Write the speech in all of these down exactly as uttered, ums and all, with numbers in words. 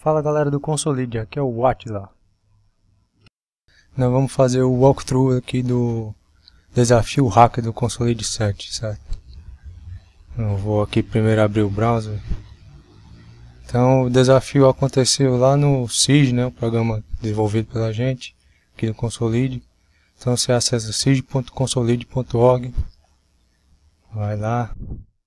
Fala galera do Consolide, aqui é o Atila. Nós vamos fazer o walkthrough aqui do desafio hacker do Consolide sete, certo? Eu vou aqui primeiro abrir o browser. Então o desafio aconteceu lá no S I G, né, o programa desenvolvido pela gente, aqui no Consolide. Então você acessa s i g ponto consolide ponto org, vai lá.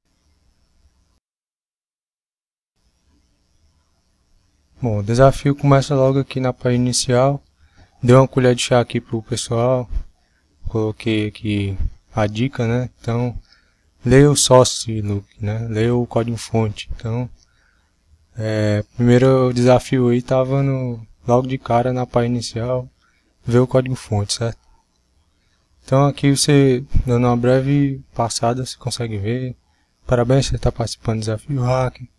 Bom, o desafio começa logo aqui na página inicial. Dei uma colher de chá aqui pro pessoal. Coloquei aqui a dica, né? Então, leia o source look, né? Leia o código fonte. Então, é, primeiro desafio aí tava no, logo de cara na página inicial, ver o código fonte, certo? Então aqui você, dando uma breve passada, você consegue ver. Parabéns, você está participando do desafio hacker.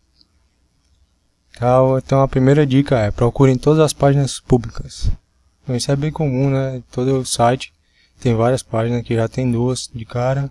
Então a primeira dica é, procure em todas as páginas públicas. Então, isso é bem comum, né? Todo o site tem várias páginas, aqui já tem duas de cara.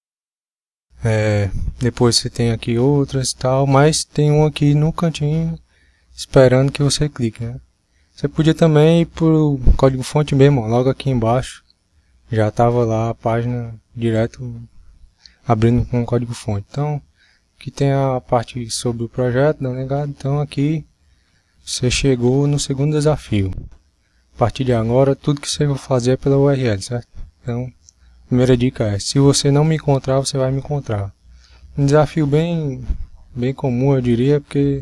É, depois você tem aqui outras e tal, mas tem um aqui no cantinho esperando que você clique, né? Você podia também ir pro código fonte mesmo, ó, logo aqui embaixo. Já estava lá a página direto abrindo com o código fonte. Então, aqui tem a parte sobre o projeto, dá uma ligada. Então aqui você chegou no segundo desafio. A partir de agora, tudo que você vai fazer é pela U R L, certo? Então, a primeira dica é, se você não me encontrar, você vai me encontrar. Um desafio bem, bem comum, eu diria, porque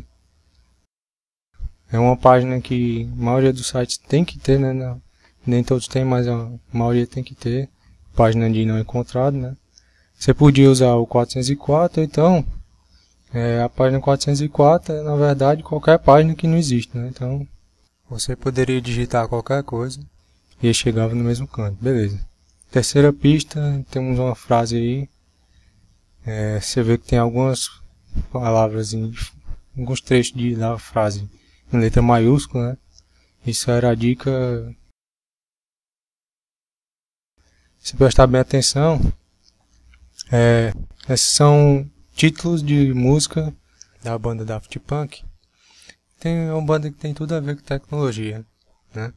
é uma página que a maioria dos sites tem que ter, né? Não, nem todos tem, mas a maioria tem que ter. Página de não encontrado, né? Você podia usar o quatrocentos e quatro, então... É, a página quatrocentos e quatro é, na verdade, qualquer página que não existe, né? Então, você poderia digitar qualquer coisa e chegava no mesmo canto. Beleza. Terceira pista, temos uma frase aí. É, você vê que tem algumas palavras, em, alguns trechos de, da frase em letra maiúscula, né? Isso era a dica. Se prestar bem atenção, é, esses são títulos de música da banda Daft Punk. Tem uma banda que tem tudo a ver com tecnologia, né?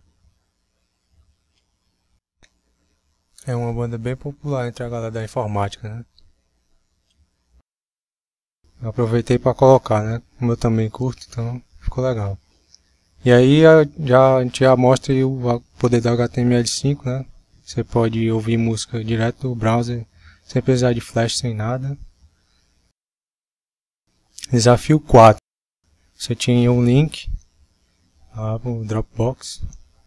É uma banda bem popular entre a galera da informática, né? Eu aproveitei para colocar, né? Como eu também curto, então ficou legal. E aí já, a gente já mostra aí o poder do H T M L cinco, né? Você pode ouvir música direto do browser, sem precisar de flash, sem nada. Desafio quatro. Você tinha um link lá pro Dropbox.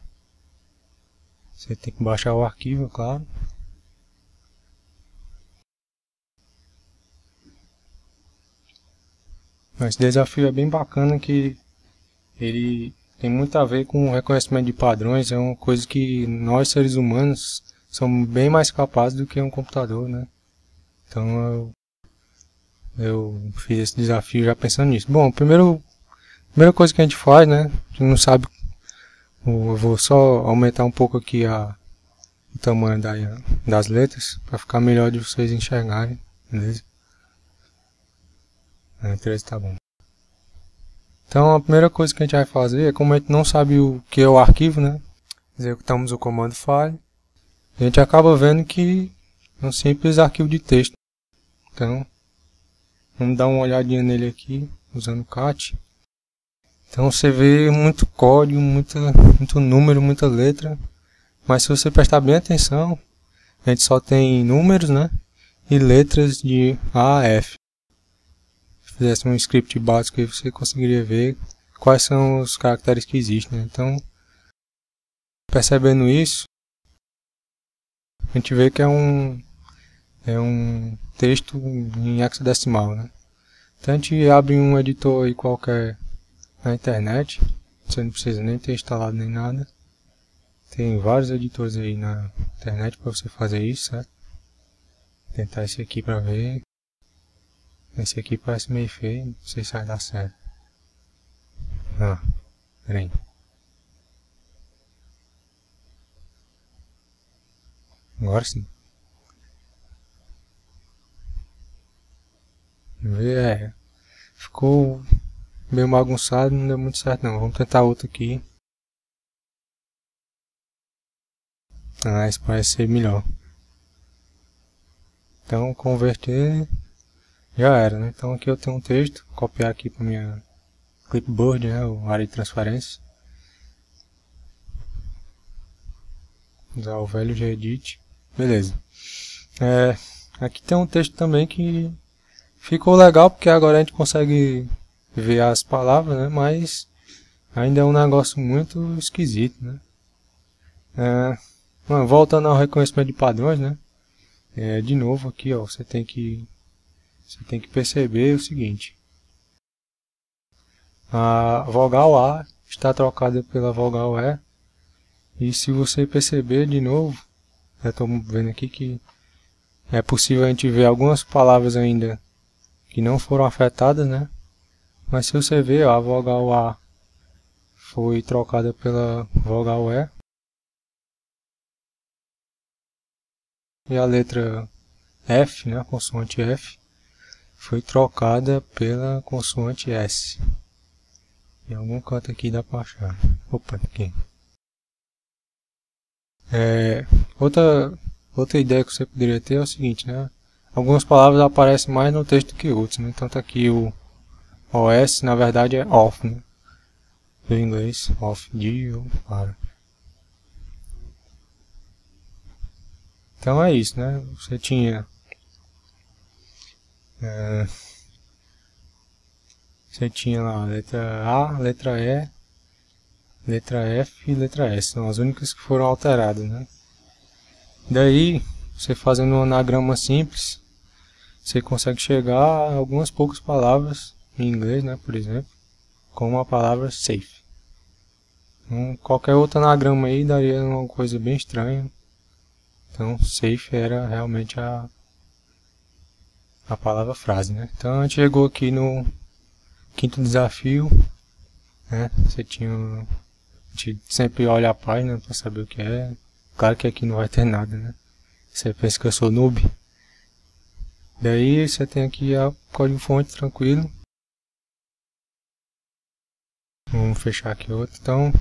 Você tem que baixar o arquivo, claro. Esse desafio é bem bacana, que ele tem muito a ver com o reconhecimento de padrões. É uma coisa que nós, seres humanos, somos bem mais capazes do que um computador, né? Então eu, eu fiz esse desafio já pensando nisso. Bom, primeiro, a primeira coisa que a gente faz, né? A gente não sabe. Eu vou só aumentar um pouco aqui a, o tamanho da, das letras para ficar melhor de vocês enxergarem, beleza? É, treze tá bom. Então a primeira coisa que a gente vai fazer é, como a gente não sabe o que é o arquivo, né? Executamos o comando file. A gente acaba vendo que é um simples arquivo de texto. Então, vamos dar uma olhadinha nele aqui, usando o cat. Então você vê muito código, muita, muito número, muita letra. Mas se você prestar bem atenção, a gente só tem números, né? E letras de A a F. Se fizesse um script básico aí, você conseguiria ver quais são os caracteres que existem, né? Então, percebendo isso, a gente vê que é um, é um texto em hexadecimal, né? Então a gente abre um editor aí qualquer na internet, você não precisa nem ter instalado nem nada. Tem vários editores aí na internet para você fazer isso, certo? Vou tentar esse aqui para ver. Esse aqui parece meio feio, não sei se vai dar certo. Ah, peraí. Agora sim. Vamos ver, é. Ficou meio bagunçado, não deu muito certo não. Vamos tentar outro aqui. Ah, esse parece ser melhor. Então, converter já era, né? Então aqui eu tenho um texto, copiar aqui para minha clipboard, né? O área de transferência. Usar o velho Gedit. Beleza. É, aqui tem um texto também que ficou legal, porque agora a gente consegue ver as palavras, né? Mas ainda é um negócio muito esquisito, né? É, bom, voltando ao reconhecimento de padrões, né? É, de novo aqui, ó, você tem que você tem que perceber o seguinte: a vogal A está trocada pela vogal E, e se você perceber de novo, eu estou vendo aqui que é possível a gente ver algumas palavras ainda que não foram afetadas, né? Mas se você ver, ó, a vogal A foi trocada pela vogal E, e a letra F, né, a consoante F, foi trocada pela consoante S. Em algum canto aqui dá para achar. Opa, aqui. É, outra, outra ideia que você poderia ter é o seguinte, né? Algumas palavras aparecem mais no texto que outras, né? Então tá aqui o O S, na verdade é off, né? Do inglês, off, de ou para. Então é isso, né? Você tinha é, você tinha lá a letra A, letra E, letra F e letra S. São as únicas que foram alteradas, né? Daí, você fazendo um anagrama simples, você consegue chegar a algumas poucas palavras em inglês, né? Por exemplo, como a palavra safe. Então, qualquer outro anagrama aí daria uma coisa bem estranha. Então, safe era realmente a, a palavra frase, né? Então, a gente chegou aqui no quinto desafio, né? Você tinha... A gente sempre olha a página para saber o que é. Claro que aqui não vai ter nada, né? Você pensa que eu sou noob. Daí você tem aqui a código-fonte tranquilo. Vamos fechar aqui outro. Então,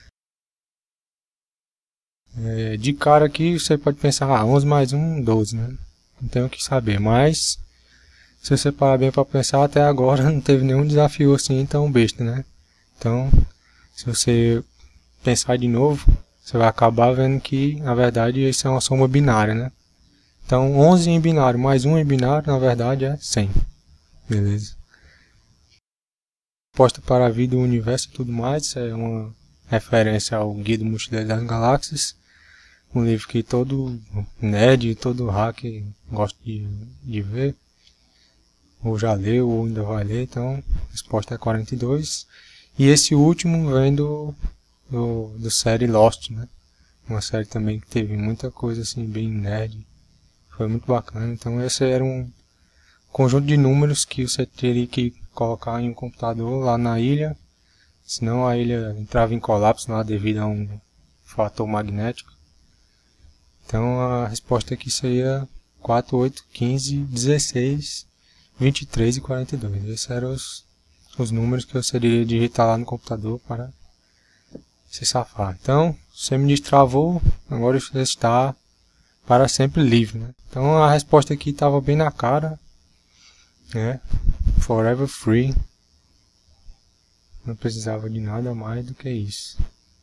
é, de cara aqui você pode pensar, ah, onze mais um, doze, né? Não tenho o que saber, mas se você parar bem para pensar, até agora não teve nenhum desafio assim tão besta, né? Então, se você pensar de novo, você vai acabar vendo que, na verdade, isso é uma soma binária, né? Então, onze em binário mais um em binário, na verdade, é cem. Beleza? Resposta para a vida, o universo e tudo mais, isso é uma referência ao Guia do Mochileiro das Galáxias, um livro que todo nerd, todo hacker gosta de, de ver, ou já leu, ou ainda vai ler. Então, a resposta é quarenta e dois. E esse último vem do, do, do série Lost, né? Uma série também que teve muita coisa assim, bem nerd. Foi muito bacana. Então esse era um conjunto de números que você teria que colocar em um computador lá na ilha. Senão a ilha entrava em colapso lá devido a um fator magnético. Então a resposta aqui seria quatro, oito, quinze, dezesseis, vinte e três e quarenta e dois. Esses eram os, os números que você iria digitar lá no computador para se safar. Então, você me destravou, agora você está para sempre livre, né? Então a resposta aqui estava bem na cara, né? Forever free. Não precisava de nada mais do que isso.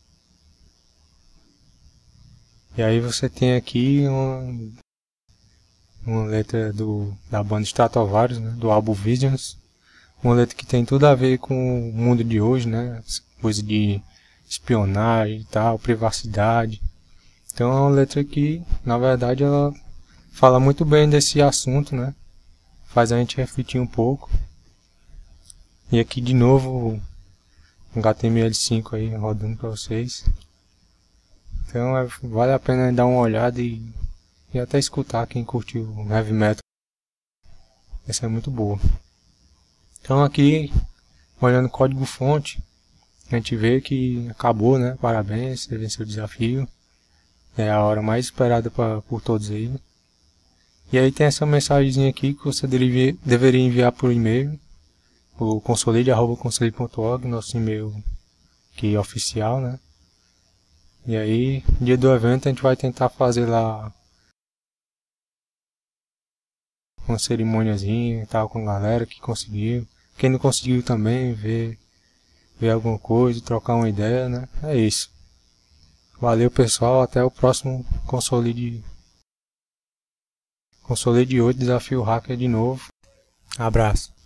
E aí você tem aqui uma, uma letra do, da banda Stratovarius, né? Do álbum Visions. Uma letra que tem tudo a ver com o mundo de hoje, né? Coisa de espionagem e tal, privacidade. Então é uma letra que, na verdade, ela fala muito bem desse assunto, né? Faz a gente refletir um pouco. E aqui de novo o H T M L cinco aí rodando para vocês. Então é, vale a pena dar uma olhada e, e até escutar quem curtiu heavy metal. Essa é muito boa. Então aqui, olhando o código fonte, a gente vê que acabou, né? Parabéns, você venceu o desafio. É a hora mais esperada pra, por todos aí. E aí tem essa mensagem aqui que você deveria enviar por e-mail. o consolide arroba consolide ponto org, nosso e-mail que é oficial, né? E aí, dia do evento a gente vai tentar fazer lá uma cerimôniazinha e tal com a galera que conseguiu. Quem não conseguiu também, ver, ver alguma coisa, trocar uma ideia, né? É isso. Valeu, pessoal, até o próximo Consolide Consolide oito Desafio Hacker de novo. Abraço.